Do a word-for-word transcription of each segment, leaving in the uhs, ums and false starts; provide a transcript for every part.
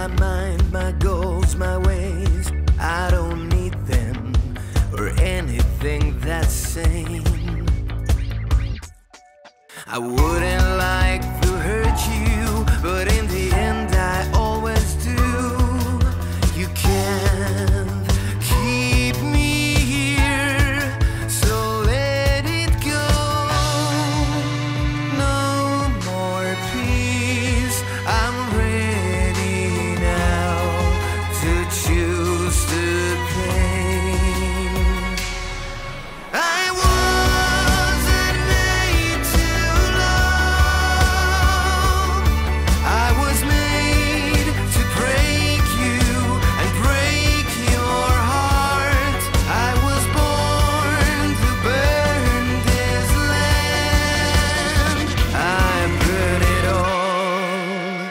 my mind, my goals, my ways. I don't need them or anything that's sane. I wouldn't like to hurt you, but in the end I always do. You can't keep me here, so let it go. No more peace, I'm ready now to choose the pain. I wasn't made to love. I was made to break you and break your heart. I was born to burn this land. I burn it all.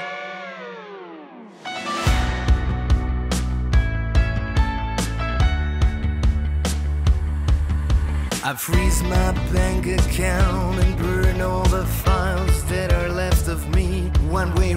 I freeze my bank account and burn all the files that are left of me. One way